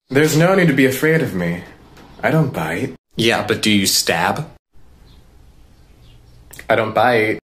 There's no need to be afraid of me. I don't bite. Yeah, but do you stab? I don't bite.